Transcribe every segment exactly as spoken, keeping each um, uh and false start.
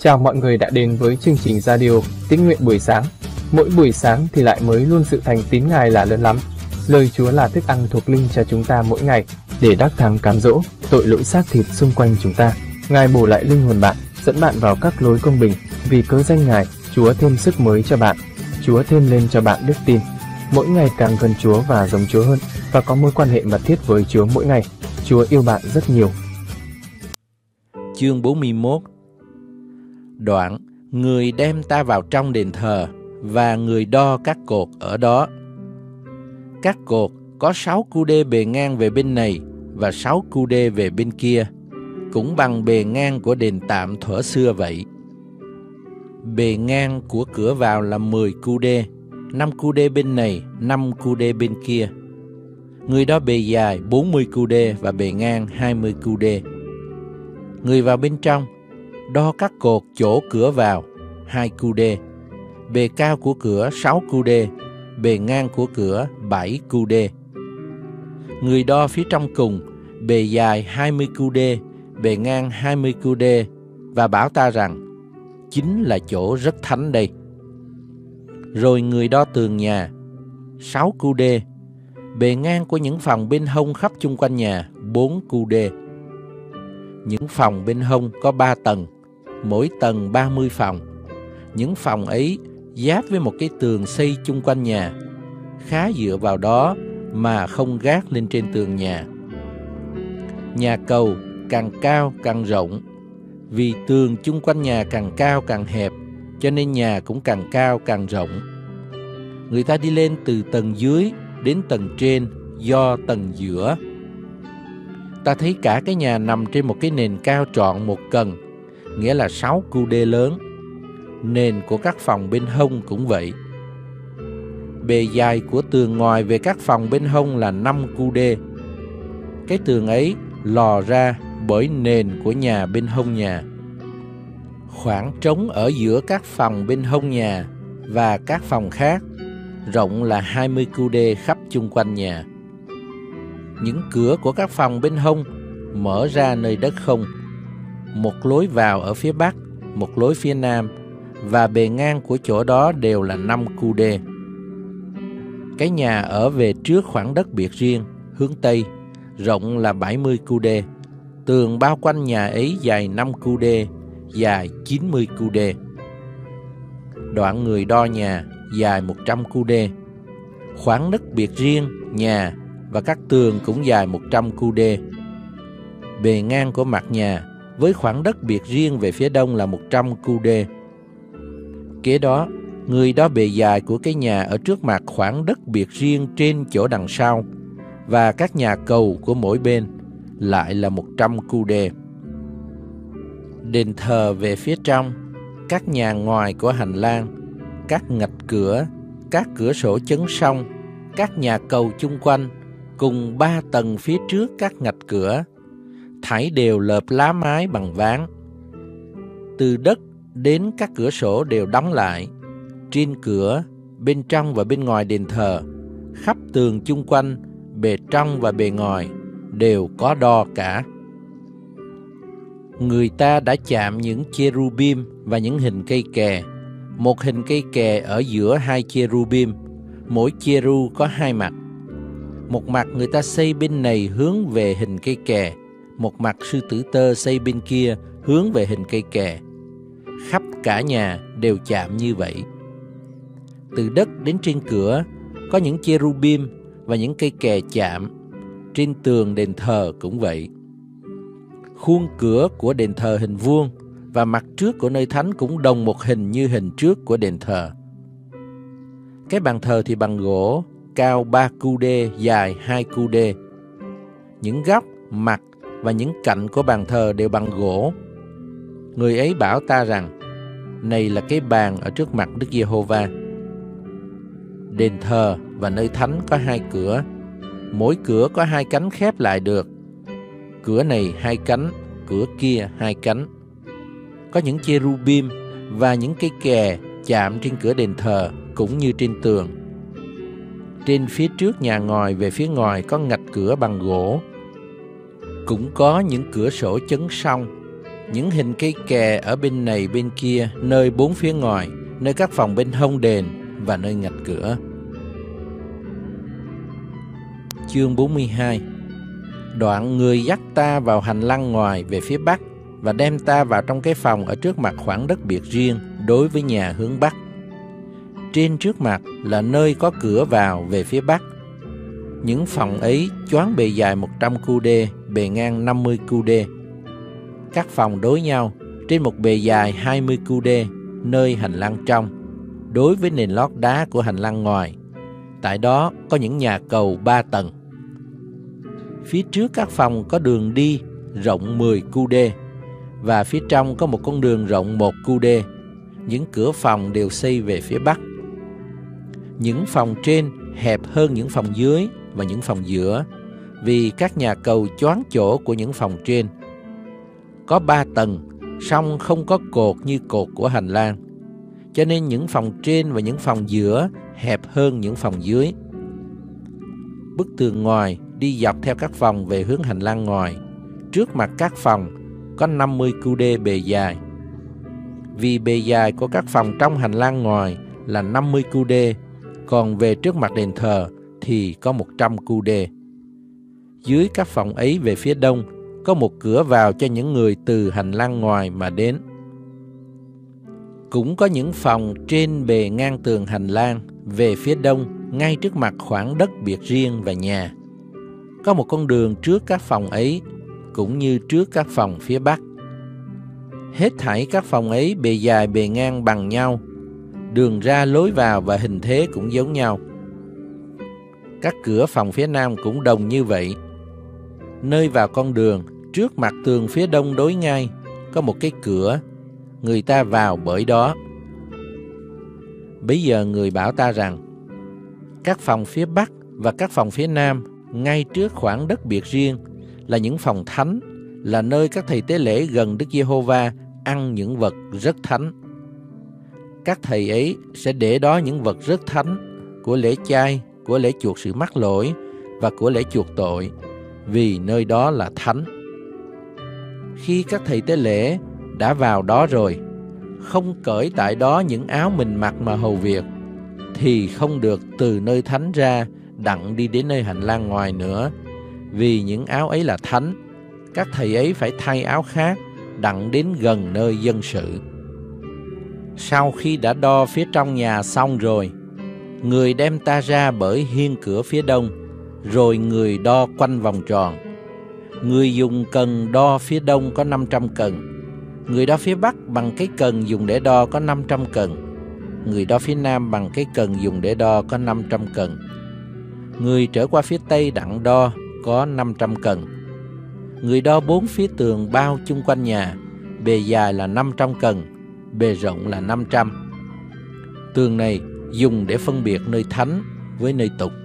Chào mọi người đã đến với chương trình radio Tín nguyện buổi sáng. Mỗi buổi sáng thì lại mới luôn sự thành tín Ngài là lớn lắm. Lời Chúa là thức ăn thuộc linh cho chúng ta mỗi ngày, để đắc thắng cám dỗ tội lỗi xác thịt xung quanh chúng ta. Ngài bổ lại linh hồn bạn, dẫn bạn vào các lối công bình. Vì cớ danh Ngài, Chúa thêm sức mới cho bạn. Chúa thêm lên cho bạn đức tin. Mỗi ngày càng gần Chúa và giống Chúa hơn, và có mối quan hệ mật thiết với Chúa mỗi ngày. Chúa yêu bạn rất nhiều. Chương bốn mươi mốt. Đoạn: người đem ta vào trong đền thờ, và người đo các cột ở đó. Các cột có sáu cu đê bề ngang về bên này và sáu cu đê về bên kia, cũng bằng bề ngang của đền tạm thuở xưa vậy. Bề ngang của cửa vào là mười cu đê, năm cu đê bên này, năm cu đê bên kia. Người đo bề dài bốn mươi cu đê và bề ngang hai mươi cu đê. Người vào bên trong đo các cột chỗ cửa vào hai cu đê, bề cao của cửa sáu cu đê, bề ngang của cửa bảy cu đê. Người đo phía trong cùng bề dài hai mươi cu đê, bề ngang hai mươi cu đê, và bảo ta rằng: chính là chỗ rất thánh đây. Rồi người đo tường nhà sáu cu đê, bề ngang của những phòng bên hông khắp chung quanh nhà bốn cu đê. Những phòng bên hông có ba tầng, mỗi tầng ba mươi phòng. Những phòng ấy giáp với một cái tường xây chung quanh nhà, khá dựa vào đó mà không gác lên trên tường nhà. Nhà cầu càng cao càng rộng, vì tường chung quanh nhà càng cao càng hẹp, cho nên nhà cũng càng cao càng rộng. Người ta đi lên từ tầng dưới đến tầng trên do tầng giữa. Ta thấy cả cái nhà nằm trên một cái nền cao trọn một cần, nghĩa là sáu cu đê lớn. Nền của các phòng bên hông cũng vậy. Bề dài của tường ngoài về các phòng bên hông là năm cu đê. Cái tường ấy lò ra bởi nền của nhà bên hông nhà. Khoảng trống ở giữa các phòng bên hông nhà và các phòng khác rộng là hai mươi cu đê khắp chung quanh nhà. Những cửa của các phòng bên hông mở ra nơi đất không, một lối vào ở phía bắc, một lối phía nam, và bề ngang của chỗ đó đều là năm cu đê. Cái nhà ở về trước khoảng đất biệt riêng, hướng tây, rộng là bảy mươi cu đê. Tường bao quanh nhà ấy dài năm cu đê, dài chín mươi cu đê. Đoạn người đo nhà dài một trăm cu đê. Khoảng đất biệt riêng, nhà và các tường cũng dài một trăm cu đê. Bề ngang của mặt nhà với khoảng đất biệt riêng về phía đông là một trăm cu đê. Kế đó, người đo bề dài của cái nhà ở trước mặt khoảng đất biệt riêng trên chỗ đằng sau, và các nhà cầu của mỗi bên lại là một trăm cu đê. Đền thờ về phía trong, các nhà ngoài của hành lang, các ngạch cửa, các cửa sổ chấn song, các nhà cầu chung quanh, cùng ba tầng phía trước các ngạch cửa, thảy đều lợp lá mái bằng ván. Từ đất đến các cửa sổ đều đóng lại. Trên cửa, bên trong và bên ngoài đền thờ, khắp tường chung quanh, bề trong và bề ngoài đều có đo cả. Người ta đã chạm những cherubim và những hình cây kè. Một hình cây kè ở giữa hai cherubim, mỗi cheru có hai mặt. Một mặt người ta xây bên này hướng về hình cây kè, một mặt sư tử tơ xây bên kia hướng về hình cây kè. Khắp cả nhà đều chạm như vậy. Từ đất đến trên cửa có những cherubim và những cây kè chạm. Trên tường đền thờ cũng vậy. Khuôn cửa của đền thờ hình vuông, và mặt trước của nơi thánh cũng đồng một hình như hình trước của đền thờ. Cái bàn thờ thì bằng gỗ, cao ba cu đê, dài hai cu đê. Những góc, mặt và những cạnh của bàn thờ đều bằng gỗ. Người ấy bảo ta rằng: này là cái bàn ở trước mặt Đức Giê-hô-va. Đền thờ và nơi thánh có hai cửa, mỗi cửa có hai cánh khép lại được. Cửa này hai cánh, cửa kia hai cánh. Có những cherubim và những cây kè chạm trên cửa đền thờ cũng như trên tường. Trên phía trước nhà ngòi về phía ngoài có ngạch cửa bằng gỗ. Cũng có những cửa sổ chấn song, những hình cây kè ở bên này bên kia, nơi bốn phía ngoài, nơi các phòng bên hông đền và nơi ngạch cửa. Chương bốn mươi hai. Đoạn người dắt ta vào hành lang ngoài về phía bắc và đem ta vào trong cái phòng ở trước mặt khoảng đất biệt riêng đối với nhà hướng bắc. Trên trước mặt là nơi có cửa vào về phía bắc. Những phòng ấy choán bề dài một trăm cu đê, bề ngang năm mươi cu đê. Các phòng đối nhau trên một bề dài hai mươi cu đê, nơi hành lang trong, đối với nền lót đá của hành lang ngoài. Tại đó có những nhà cầu ba tầng. Phía trước các phòng có đường đi rộng mười cu đê, và phía trong có một con đường rộng một cu đê. Những cửa phòng đều xây về phía bắc. Những phòng trên hẹp hơn những phòng dưới và những phòng giữa, vì các nhà cầu choán chỗ của những phòng trên. Có ba tầng, song không có cột như cột của hành lang, cho nên những phòng trên và những phòng giữa hẹp hơn những phòng dưới. Bức tường ngoài đi dọc theo các phòng về hướng hành lang ngoài. Trước mặt các phòng có năm mươi cu đê bề dài. Vì bề dài của các phòng trong hành lang ngoài là năm mươi cu đê, còn về trước mặt đền thờ thì có một trăm cu đê. Dưới các phòng ấy về phía đông có một cửa vào cho những người từ hành lang ngoài mà đến. Cũng có những phòng trên bề ngang tường hành lang về phía đông, ngay trước mặt khoảng đất biệt riêng và nhà. Có một con đường trước các phòng ấy, cũng như trước các phòng phía bắc. Hết thảy các phòng ấy bề dài bề ngang bằng nhau, đường ra lối vào và hình thế cũng giống nhau. Các cửa phòng phía nam cũng đồng như vậy. Nơi vào con đường, trước mặt tường phía đông đối ngay, có một cái cửa, người ta vào bởi đó. Bấy giờ người bảo ta rằng, các phòng phía bắc và các phòng phía nam, ngay trước khoảng đất biệt riêng, là những phòng thánh, là nơi các thầy tế lễ gần Đức Giê-hô-va ăn những vật rất thánh. Các thầy ấy sẽ để đó những vật rất thánh của lễ chay, của lễ chuộc sự mắc lỗi và của lễ chuộc tội, vì nơi đó là thánh. Khi các thầy tế lễ đã vào đó rồi, không cởi tại đó những áo mình mặc mà hầu việc, thì không được từ nơi thánh ra đặng đi đến nơi hành lang ngoài nữa, vì những áo ấy là thánh. Các thầy ấy phải thay áo khác đặng đến gần nơi dân sự. Sau khi đã đo phía trong nhà xong rồi, người đem ta ra bởi hiên cửa phía đông, rồi người đo quanh vòng tròn. Người dùng cần đo phía đông có năm trăm cần, người đo phía bắc bằng cái cần dùng để đo có năm trăm cần, người đo phía nam bằng cái cần dùng để đo có năm trăm cần. Người trở qua phía tây đặng đo có năm trăm cần. Người đo bốn phía tường bao chung quanh nhà, bề dài là năm trăm cần, bề rộng là năm trăm. Tường này dùng để phân biệt nơi thánh với nơi tục.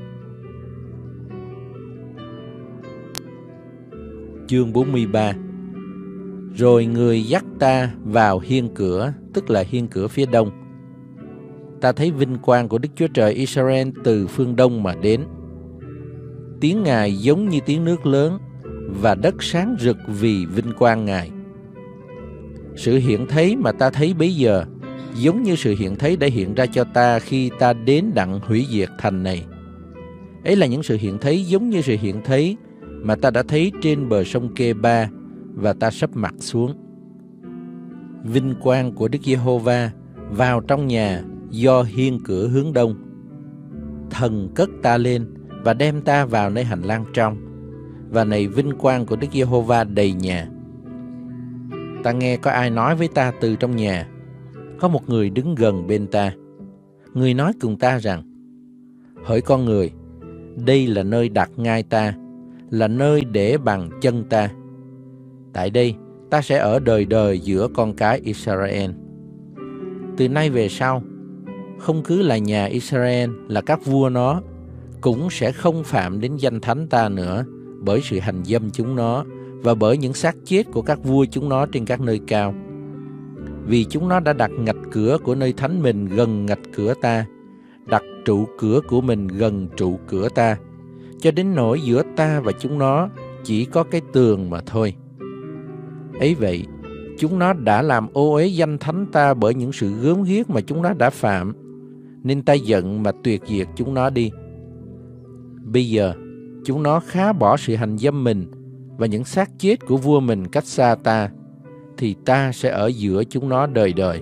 Chương bốn mươi ba. Rồi người dắt ta vào hiên cửa, tức là hiên cửa phía đông. Ta thấy vinh quang của Đức Chúa Trời Israel từ phương đông mà đến. Tiếng Ngài giống như tiếng nước lớn, và đất sáng rực vì vinh quang Ngài. Sự hiện thấy mà ta thấy bấy giờ giống như sự hiện thấy đã hiện ra cho ta khi ta đến đặng hủy diệt thành này. Ấy là những sự hiện thấy giống như sự hiện thấy mà ta đã thấy trên bờ sông Kê-ba, và ta sấp mặt xuống. Vinh quang của Đức Giê-hô-va vào trong nhà do hiên cửa hướng đông. Thần cất ta lên và đem ta vào nơi hành lang trong, và này vinh quang của Đức Giê-hô-va đầy nhà. Ta nghe có ai nói với ta từ trong nhà. Có một người đứng gần bên ta. Người nói cùng ta rằng, hỡi con người, đây là nơi đặt ngai ta, là nơi để bằng chân ta. Tại đây ta sẽ ở đời đời giữa con cái Israel. Từ nay về sau, không cứ là nhà Israel là các vua nó, cũng sẽ không phạm đến danh thánh ta nữa, bởi sự hành dâm chúng nó và bởi những xác chết của các vua chúng nó trên các nơi cao. Vì chúng nó đã đặt ngạch cửa của nơi thánh mình gần ngạch cửa ta, đặt trụ cửa của mình gần trụ cửa ta, cho đến nỗi giữa ta và chúng nó chỉ có cái tường mà thôi. Ấy vậy, Chúng nó đã làm ô uế danh thánh ta bởi những sự gớm ghiếc mà chúng nó đã phạm, nên ta giận mà tuyệt diệt chúng nó đi. Bây giờ, chúng nó khá bỏ sự hành dâm mình và những xác chết của vua mình cách xa ta, thì ta sẽ ở giữa chúng nó đời đời.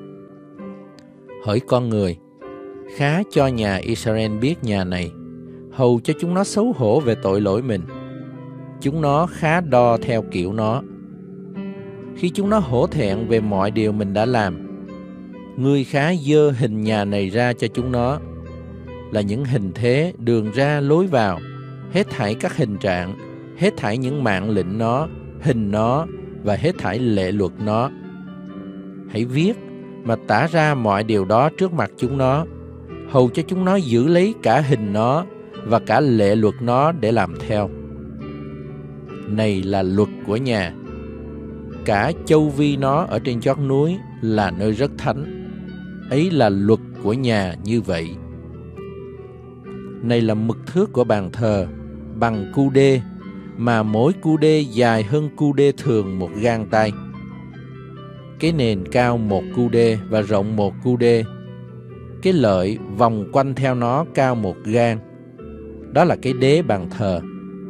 Hỡi con người, khá cho nhà Israel biết nhà này, hầu cho chúng nó xấu hổ về tội lỗi mình. Chúng nó khá đo theo kiểu nó. Khi chúng nó hổ thẹn về mọi điều mình đã làm, ngươi khá dơ hình nhà này ra cho chúng nó, là những hình thế, đường ra, lối vào, hết thảy các hình trạng, hết thảy những mạng lệnh nó, hình nó và hết thảy lệ luật nó. Hãy viết mà tả ra mọi điều đó trước mặt chúng nó, hầu cho chúng nó giữ lấy cả hình nó và cả lệ luật nó để làm theo. Này là luật của nhà. Cả châu vi nó ở trên chót núi là nơi rất thánh. Ấy là luật của nhà như vậy. Này là mực thước của bàn thờ, bằng cu đê, mà mỗi cu đê dài hơn cu đê thường một gang tay. Cái nền cao một cu đê và rộng một cu đê. Cái lợi vòng quanh theo nó cao một gang. Đó là cái đế bàn thờ.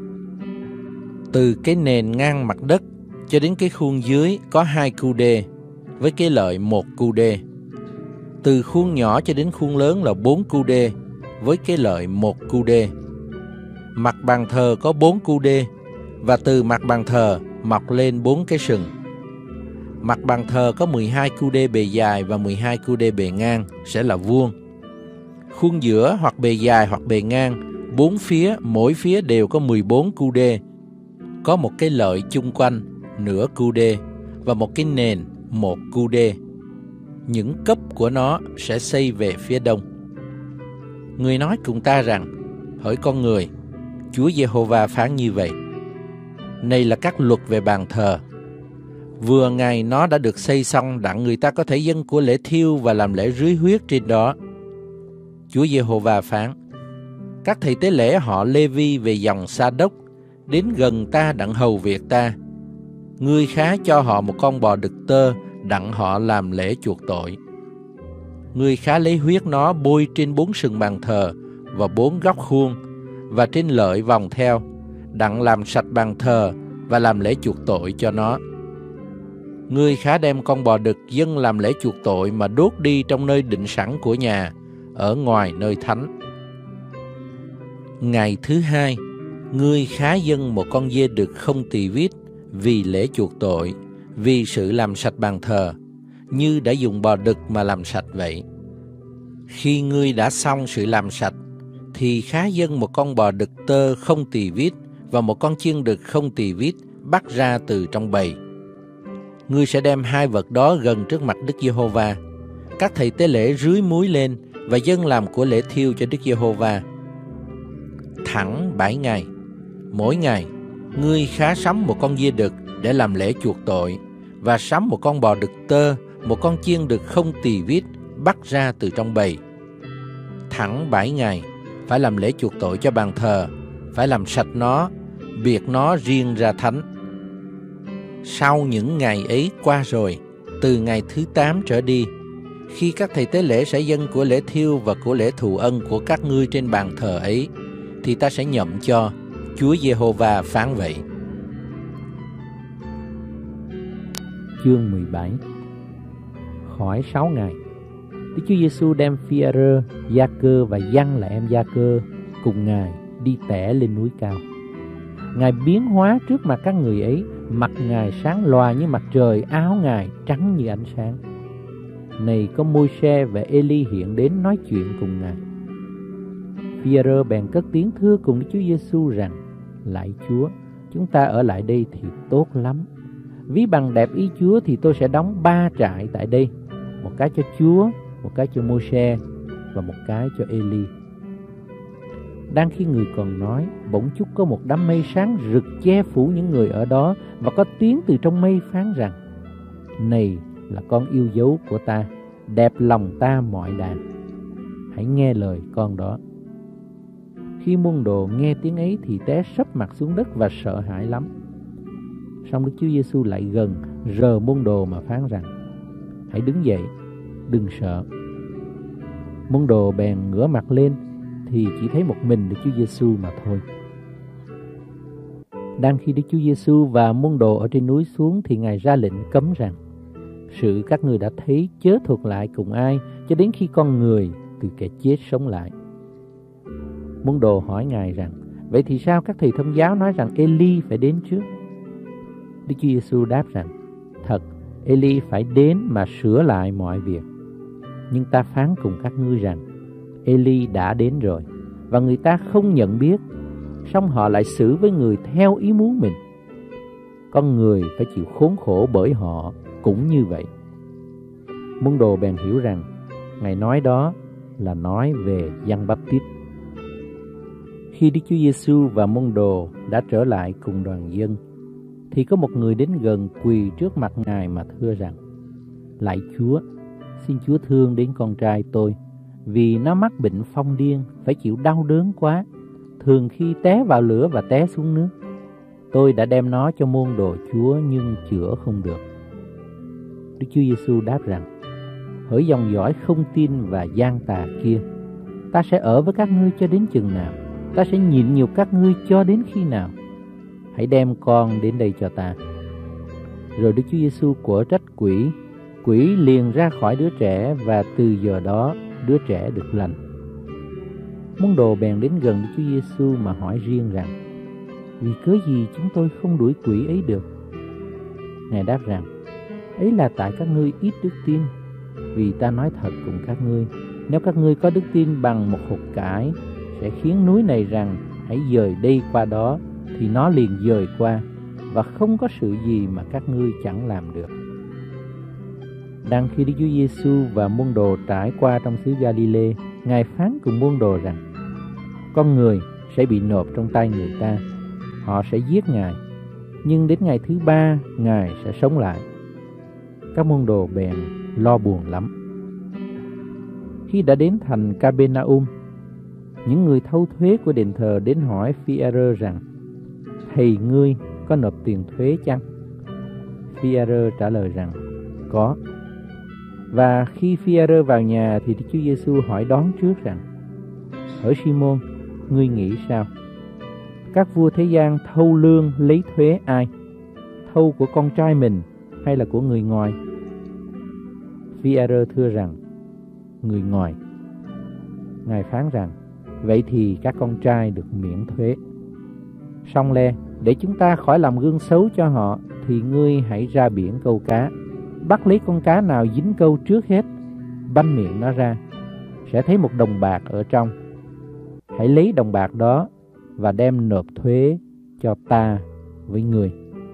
Từ cái nền ngang mặt đất cho đến cái khuôn dưới có hai cu đê, với cái lợi một cu đê. Từ khuôn nhỏ cho đến khuôn lớn là bốn cu đê, với cái lợi một cu đê. Mặt bàn thờ có bốn cu đê, và từ mặt bàn thờ mọc lên bốn cái sừng. Mặt bàn thờ có mười hai cu đê bề dài và mười hai cu đê bề ngang, sẽ là vuông. Khuôn giữa hoặc bề dài hoặc bề ngang, bốn phía, mỗi phía đều có mười bốn cu đê. Có một cái lợi chung quanh, nửa cu đê, và một cái nền, một cu đê. Những cấp của nó sẽ xây về phía đông. Người nói cùng ta rằng, hỡi con người, Chúa Giê-hô-va phán như vậy. Này là các luật về bàn thờ. Vừa ngày nó đã được xây xong, đặng người ta có thể dâng của lễ thiêu và làm lễ rưới huyết trên đó. Chúa Giê-hô-va phán, các thầy tế lễ họ Lê-vi về dòng Sa-đốc đến gần ta đặng hầu việc ta. Ngươi khá cho họ một con bò đực tơ đặng họ làm lễ chuộc tội. Ngươi khá lấy huyết nó bôi trên bốn sừng bàn thờ và bốn góc khuôn và trên lợi vòng theo, đặng làm sạch bàn thờ và làm lễ chuộc tội cho nó. Ngươi khá đem con bò đực dâng làm lễ chuộc tội mà đốt đi trong nơi định sẵn của nhà, ở ngoài nơi thánh. Ngày thứ hai, ngươi khá dâng một con dê đực không tỳ vít vì lễ chuộc tội, vì sự làm sạch bàn thờ, như đã dùng bò đực mà làm sạch vậy. Khi ngươi đã xong sự làm sạch, thì khá dâng một con bò đực tơ không tỳ vít và một con chiên đực không tỳ vít bắt ra từ trong bầy. Ngươi sẽ đem hai vật đó gần trước mặt Đức Giê-hô-va. Các thầy tế lễ rưới muối lên và dâng làm của lễ thiêu cho Đức Giê-hô-va. Thẳng bảy ngày, mỗi ngày ngươi khá sắm một con dê đực để làm lễ chuộc tội, và sắm một con bò đực tơ, một con chiên đực không tỳ vít bắt ra từ trong bầy. Thẳng bảy ngày phải làm lễ chuộc tội cho bàn thờ, phải làm sạch nó, biệt nó riêng ra thánh. Sau những ngày ấy qua rồi, từ ngày thứ tám trở đi, khi các thầy tế lễ sẽ dâng của lễ thiêu và của lễ thù ân của các ngươi trên bàn thờ ấy, thì ta sẽ nhậm cho. Chúa Giê-hô-va phán vậy. Chương mười bảy. Khỏi sáu ngày, Đức Chúa Giêsu đem Phi-e-rơ, Gia-cơ và Giăng là em Gia-cơ cùng Ngài đi tẻ lên núi cao. Ngài biến hóa trước mặt các người ấy, mặt Ngài sáng loà như mặt trời, áo Ngài trắng như ánh sáng. Này có Môi-se và Ê-li hiện đến nói chuyện cùng Ngài. Phi-e-rơ bèn cất tiếng thưa cùng Đức Chúa Giêsu rằng: Lạy Chúa, chúng ta ở lại đây thì tốt lắm. Ví bằng đẹp ý Chúa thì tôi sẽ đóng ba trại tại đây, một cái cho Chúa, một cái cho Môi-se và một cái cho Ê-li. Đang khi người còn nói, bỗng chốc có một đám mây sáng rực che phủ những người ở đó, và có tiếng từ trong mây phán rằng: Này là con yêu dấu của ta, đẹp lòng ta mọi đàn, hãy nghe lời con đó. Khi môn đồ nghe tiếng ấy thì té sấp mặt xuống đất và sợ hãi lắm. Song Đức Chúa Giêsu lại gần rờ môn đồ mà phán rằng: hãy đứng dậy, đừng sợ. Môn đồ bèn ngửa mặt lên thì chỉ thấy một mình Đức Chúa Giêsu mà thôi. Đang khi Đức Chúa Giêsu và môn đồ ở trên núi xuống thì Ngài ra lệnh cấm rằng: sự các ngươi đã thấy chớ thuật lại cùng ai cho đến khi con người từ kẻ chết sống lại. Môn đồ hỏi Ngài rằng: vậy thì sao các thầy thông giáo nói rằng Eli phải đến trước? Đức Chúa Giêsu đáp rằng: thật, Eli phải đến mà sửa lại mọi việc. Nhưng ta phán cùng các ngươi rằng Eli đã đến rồi, và người ta không nhận biết, song họ lại xử với người theo ý muốn mình. Con người phải chịu khốn khổ bởi họ cũng như vậy. Môn đồ bèn hiểu rằng Ngài nói đó là nói về Giăng Báp-tít. Khi Đức Chúa Giêsu và môn đồ đã trở lại cùng đoàn dân, thì có một người đến gần quỳ trước mặt Ngài mà thưa rằng: lạy Chúa, xin Chúa thương đến con trai tôi, vì nó mắc bệnh phong điên, phải chịu đau đớn quá, thường khi té vào lửa và té xuống nước. Tôi đã đem nó cho môn đồ Chúa nhưng chữa không được. Đức Chúa Giêsu đáp rằng: hỡi dòng dõi không tin và gian tà kia, ta sẽ ở với các ngươi cho đến chừng nào? Ta sẽ nhịn nhục các ngươi cho đến khi nào? Hãy đem con đến đây cho ta. Rồi Đức Chúa Giêsu quở trách quỷ, quỷ liền ra khỏi đứa trẻ, và từ giờ đó đứa trẻ được lành. Môn đồ bèn đến gần Đức Chúa Giêsu mà hỏi riêng rằng: vì cớ gì chúng tôi không đuổi quỷ ấy được? Ngài đáp rằng: ấy là tại các ngươi ít đức tin. Vì ta nói thật cùng các ngươi, nếu các ngươi có đức tin bằng một hột cải, sẽ khiến núi này rằng hãy dời đây qua đó, thì nó liền dời qua, và không có sự gì mà các ngươi chẳng làm được. Đang khi Đức Chúa Giêsu và môn đồ trải qua trong xứ Ga-li-lê, Ngài phán cùng môn đồ rằng: con người sẽ bị nộp trong tay người ta, họ sẽ giết Ngài, nhưng đến ngày thứ ba Ngài sẽ sống lại. Các môn đồ bèn lo buồn lắm. Khi đã đến thành Ca-bê-na-um, những người thâu thuế của đền thờ đến hỏi Phi-e-rơ rằng: thầy ngươi có nộp tiền thuế chăng? Phi-e-rơ trả lời rằng: có. Và khi Phi-e-rơ vào nhà thì Đức Chúa Giêsu hỏi đón trước rằng: hỡi Si-môn, ngươi nghĩ sao? Các vua thế gian thâu lương lấy thuế ai? Thâu của con trai mình hay là của người ngoài? Phi-e-rơ thưa rằng: người ngoài. Ngài phán rằng: vậy thì các con trai được miễn thuế. Song le, để chúng ta khỏi làm gương xấu cho họ, thì ngươi hãy ra biển câu cá, bắt lấy con cá nào dính câu trước hết, banh miệng nó ra, sẽ thấy một đồng bạc ở trong. Hãy lấy đồng bạc đó và đem nộp thuế cho ta với ngươi.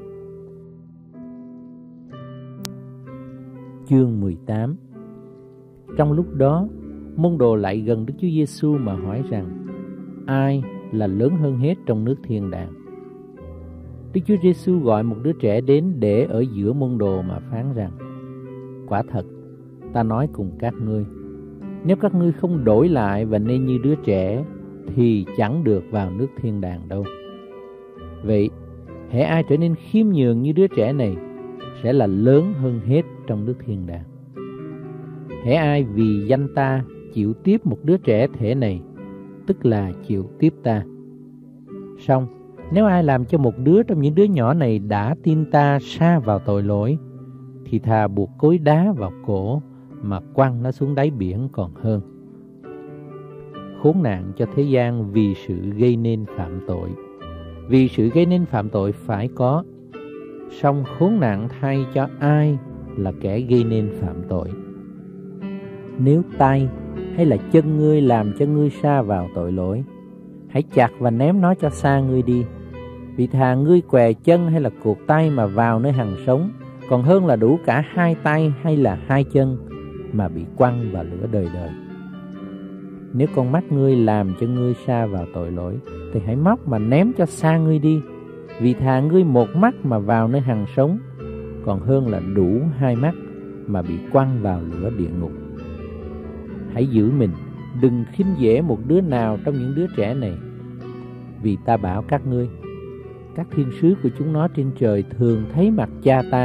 Chương mười tám. Trong lúc đó, môn đồ lại gần Đức Chúa Giêsu mà hỏi rằng: ai là lớn hơn hết trong nước thiên đàng? Đức Chúa Giêsu gọi một đứa trẻ đến để ở giữa môn đồ mà phán rằng: quả thật, ta nói cùng các ngươi, nếu các ngươi không đổi lại và nên như đứa trẻ, thì chẳng được vào nước thiên đàng đâu. Vậy, hễ ai trở nên khiêm nhường như đứa trẻ này, sẽ là lớn hơn hết trong nước thiên đàng. Hễ ai vì danh ta chịu tiếp một đứa trẻ thể này, tức là chịu tiếp ta. Song, nếu ai làm cho một đứa trong những đứa nhỏ này đã tin ta sa vào tội lỗi, thì thà buộc cối đá vào cổ mà quăng nó xuống đáy biển còn hơn. Khốn nạn cho thế gian vì sự gây nên phạm tội. Vì sự gây nên phạm tội phải có, song khốn nạn thay cho ai là kẻ gây nên phạm tội. Nếu tay hay là chân ngươi làm cho ngươi sa vào tội lỗi, hãy chặt và ném nó cho xa ngươi đi. Vì thà ngươi què chân hay là cụt tay mà vào nơi hằng sống, còn hơn là đủ cả hai tay hay là hai chân mà bị quăng vào lửa đời đời. Nếu con mắt ngươi làm cho ngươi sa vào tội lỗi, thì hãy móc mà ném cho xa ngươi đi. Vì thà ngươi một mắt mà vào nơi hằng sống, còn hơn là đủ hai mắt mà bị quăng vào lửa địa ngục. Hãy giữ mình, đừng khinh dễ một đứa nào trong những đứa trẻ này. Vì ta bảo các ngươi, các thiên sứ của chúng nó trên trời thường thấy mặt cha ta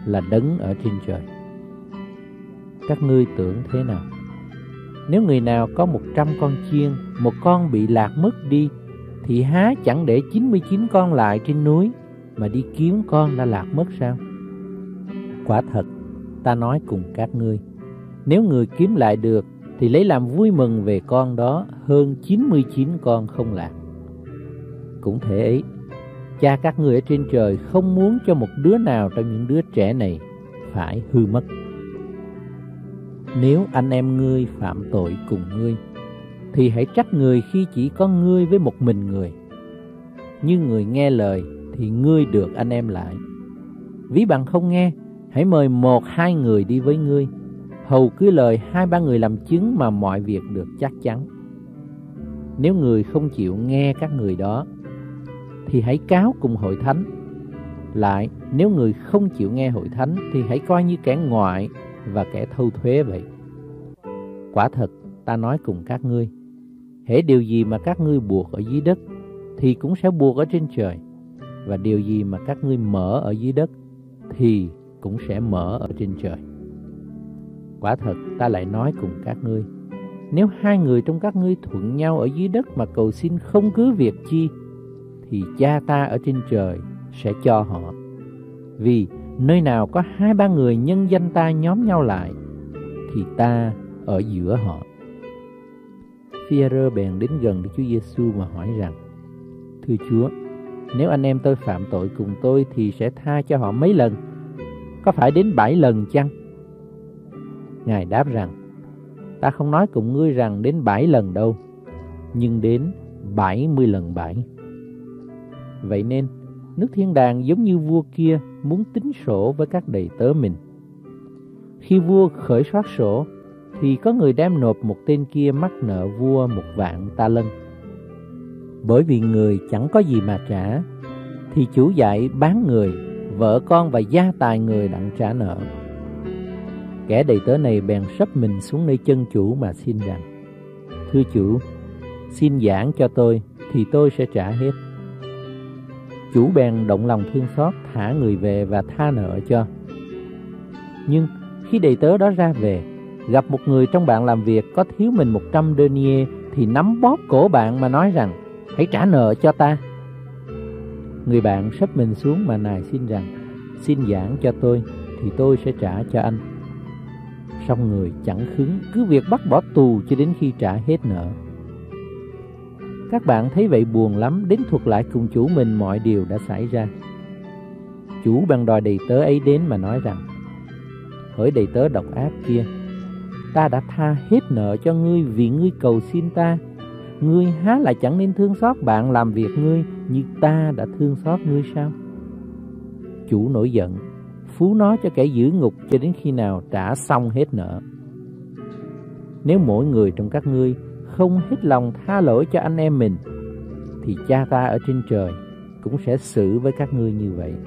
là đấng ở trên trời. Các ngươi tưởng thế nào? Nếu người nào có một trăm con chiên, một con bị lạc mất đi, thì há chẳng để chín mươi chín con lại trên núi mà đi kiếm con đã lạc mất sao? Quả thật, ta nói cùng các ngươi, nếu người kiếm lại được thì lấy làm vui mừng về con đó hơn chín mươi chín con không lạc. Cũng thế ấy, Cha các ngươi ở trên trời không muốn cho một đứa nào trong những đứa trẻ này phải hư mất. Nếu anh em ngươi phạm tội cùng ngươi, thì hãy trách người khi chỉ có ngươi với một mình người. Như người nghe lời thì ngươi được anh em lại. Ví bằng không nghe, hãy mời một hai người đi với ngươi, hầu cứ lời hai ba người làm chứng mà mọi việc được chắc chắn. Nếu người không chịu nghe các người đó, thì hãy cáo cùng hội thánh. Lại, nếu người không chịu nghe hội thánh, thì hãy coi như kẻ ngoại và kẻ thâu thuế vậy. Quả thật, ta nói cùng các ngươi, hễ điều gì mà các ngươi buộc ở dưới đất, thì cũng sẽ buộc ở trên trời. Và điều gì mà các ngươi mở ở dưới đất, thì cũng sẽ mở ở trên trời. Quả thật, ta lại nói cùng các ngươi, nếu hai người trong các ngươi thuận nhau ở dưới đất mà cầu xin không cứ việc chi, thì Cha ta ở trên trời sẽ cho họ. Vì nơi nào có hai ba người nhân danh ta nhóm nhau lại, thì ta ở giữa họ. Phi-e-rơ bèn đến gần Đức Chúa Giêsu mà hỏi rằng: Thưa Chúa, nếu anh em tôi phạm tội cùng tôi thì sẽ tha cho họ mấy lần? Có phải đến bảy lần chăng? Ngài đáp rằng: Ta không nói cùng ngươi rằng đến bảy lần đâu, nhưng đến bảy mươi lần bảy. Vậy nên, nước thiên đàng giống như vua kia muốn tính sổ với các đầy tớ mình. Khi vua khởi soát sổ, thì có người đem nộp một tên kia mắc nợ vua một vạn ta lân. Bởi vì người chẳng có gì mà trả, thì chủ dạy bán người, vợ con và gia tài người đặng trả nợ. Kẻ đầy tớ này bèn sấp mình xuống nơi chân chủ mà xin rằng: Thưa chủ, xin giảng cho tôi, thì tôi sẽ trả hết. Chủ bèn động lòng thương xót, thả người về và tha nợ cho. Nhưng khi đầy tớ đó ra về, gặp một người trong bạn làm việc có thiếu mình một trăm denier, thì nắm bóp cổ bạn mà nói rằng: Hãy trả nợ cho ta. Người bạn sấp mình xuống mà nài xin rằng: Xin giảng cho tôi, thì tôi sẽ trả cho anh. Song người chẳng khứng, cứ việc bắt bỏ tù cho đến khi trả hết nợ. Các bạn thấy vậy buồn lắm, đến thuật lại cùng chủ mình mọi điều đã xảy ra. Chủ bèn đòi đầy tớ ấy đến mà nói rằng: Hỡi đầy tớ độc ác kia, ta đã tha hết nợ cho ngươi vì ngươi cầu xin ta. Ngươi há lại chẳng nên thương xót bạn làm việc ngươi như ta đã thương xót ngươi sao? Chủ nổi giận, phú nó cho kẻ giữ ngục cho đến khi nào trả xong hết nợ. Nếu mỗi người trong các ngươi không hết lòng tha lỗi cho anh em mình, thì Cha ta ở trên trời cũng sẽ xử với các ngươi như vậy.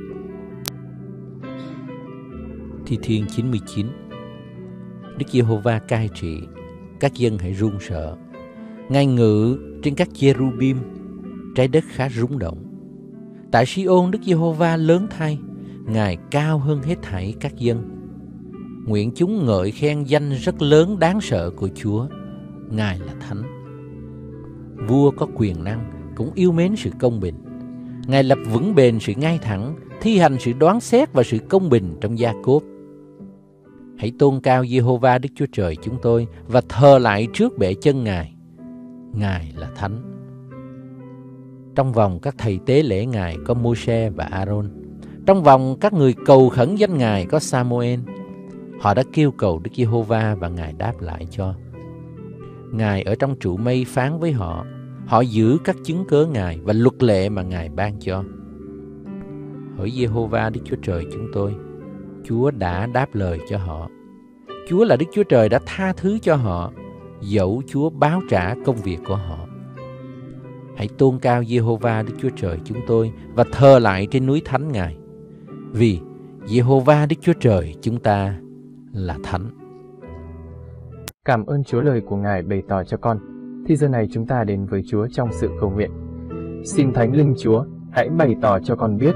Thi Thiên chín mươi chín. Đức Giê-hô-va cai trị, các dân hãy run sợ. Ngài ngự trên các cherubim, trái đất khá rúng động. Tại Si-ôn, Đức Giê-hô-va lớn thay, Ngài cao hơn hết thảy các dân. Nguyện chúng ngợi khen danh rất lớn đáng sợ của Chúa. Ngài là Thánh. Vua có quyền năng, cũng yêu mến sự công bình. Ngài lập vững bền sự ngay thẳng, thi hành sự đoán xét và sự công bình trong Gia-cốp. Hãy tôn cao Giê-hô-va Đức Chúa Trời chúng tôi và thờ lại trước bệ chân Ngài. Ngài là Thánh. Trong vòng các thầy tế lễ Ngài có Môi-se và A-rôn. Trong vòng các người cầu khẩn danh Ngài có Sa-mô-ên. Họ đã kêu cầu Đức Giê-hô-va và Ngài đáp lại cho. Ngài ở trong trụ mây phán với họ. Họ giữ các chứng cớ Ngài và luật lệ mà Ngài ban cho. Hỡi Giê-hô-va Đức Chúa Trời chúng tôi, Chúa đã đáp lời cho họ. Chúa là Đức Chúa Trời đã tha thứ cho họ, dẫu Chúa báo trả công việc của họ. Hãy tôn cao Giê-hô-va Đức Chúa Trời chúng tôi và thờ lại trên núi thánh Ngài. Vì Giê-hô-va Đức Chúa Trời chúng ta là Thánh. Cảm ơn Chúa lời của Ngài bày tỏ cho con. Thì giờ này chúng ta đến với Chúa trong sự cầu nguyện. Xin Thánh Linh Chúa hãy bày tỏ cho con biết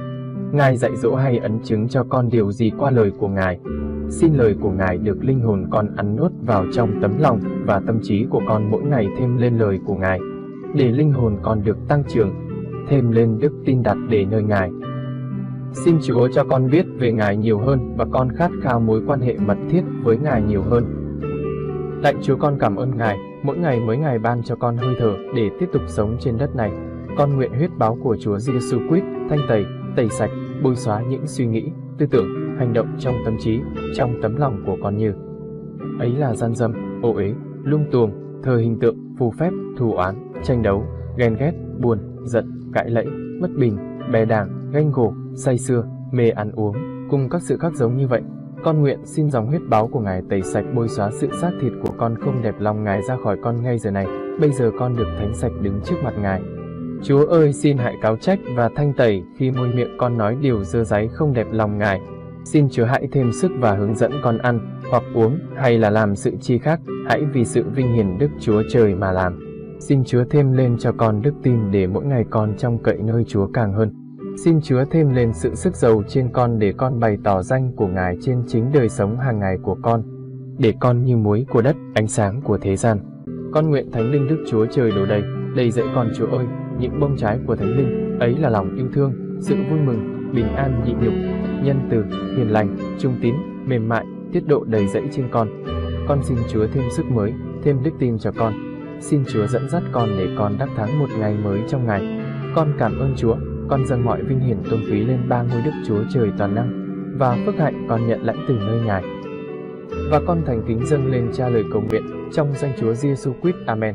Ngài dạy dỗ hay ấn chứng cho con điều gì qua lời của Ngài? Xin lời của Ngài được linh hồn con ăn nuốt vào trong tấm lòng và tâm trí của con mỗi ngày thêm lên lời của Ngài, để linh hồn con được tăng trưởng, thêm lên đức tin đặt để nơi Ngài. Xin Chúa cho con biết về Ngài nhiều hơn và con khát khao mối quan hệ mật thiết với Ngài nhiều hơn. Lạy Chúa, con cảm ơn Ngài, mỗi ngày mới Ngài ban cho con hơi thở để tiếp tục sống trên đất này. Con nguyện huyết báu của Chúa Giêsu Christ thanh tẩy, tẩy sạch, bôi xóa những suy nghĩ, tư tưởng, hành động trong tâm trí, trong tấm lòng của con như ấy là gian dâm, ô uế, lung tuồng, thờ hình tượng, phù phép, thù oán, tranh đấu, ghen ghét, buồn, giận, cãi lẫy, bất bình, bè đảng, ganh gổ, say sưa, mê ăn uống, cùng các sự khác giống như vậy. Con nguyện xin dòng huyết báu của Ngài tẩy sạch, bôi xóa sự xác thịt của con không đẹp lòng Ngài ra khỏi con ngay giờ này. Bây giờ con được thánh sạch đứng trước mặt Ngài. Chúa ơi, xin hãy cáo trách và thanh tẩy khi môi miệng con nói điều dơ dáy không đẹp lòng Ngài. Xin Chúa hãy thêm sức và hướng dẫn con ăn, hoặc uống, hay là làm sự chi khác, hãy vì sự vinh hiển Đức Chúa Trời mà làm. Xin Chúa thêm lên cho con đức tin để mỗi ngày con trông cậy nơi Chúa càng hơn. Xin Chúa thêm lên sự sức giàu trên con để con bày tỏ danh của Ngài trên chính đời sống hàng ngày của con, để con như muối của đất, ánh sáng của thế gian. Con nguyện Thánh Linh Đức Chúa Trời đổ đầy, đầy dẫy con Chúa ơi, những bông trái của Thánh Linh, ấy là lòng yêu thương, sự vui mừng, bình an nhịn nhục, nhân từ, hiền lành, trung tín, mềm mại, tiết độ đầy dẫy trên con. Con xin Chúa thêm sức mới, thêm đức tin cho con. Xin Chúa dẫn dắt con để con đắc thắng một ngày mới trong Ngài. Con cảm ơn Chúa, con dâng mọi vinh hiển tôn quý lên ba ngôi Đức Chúa Trời toàn năng, và phước hạnh con nhận lãnh từ nơi Ngài. Và con thành kính dâng lên Cha lời cầu nguyện trong danh Chúa Giêsu Christ. Amen.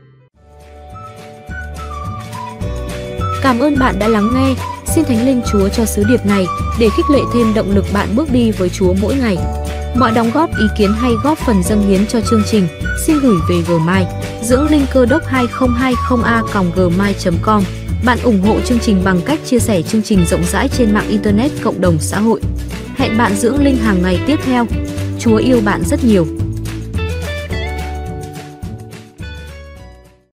Cảm ơn bạn đã lắng nghe. Xin Thánh Linh Chúa cho sứ điệp này để khích lệ thêm động lực bạn bước đi với Chúa mỗi ngày. Mọi đóng góp, ý kiến hay góp phần dâng hiến cho chương trình xin gửi về Gmail dưỡng linh cơ đốc hai không hai không a còng gmail chấm com. Bạn ủng hộ chương trình bằng cách chia sẻ chương trình rộng rãi trên mạng Internet, cộng đồng xã hội. Hẹn bạn dưỡng linh hàng ngày tiếp theo. Chúa yêu bạn rất nhiều.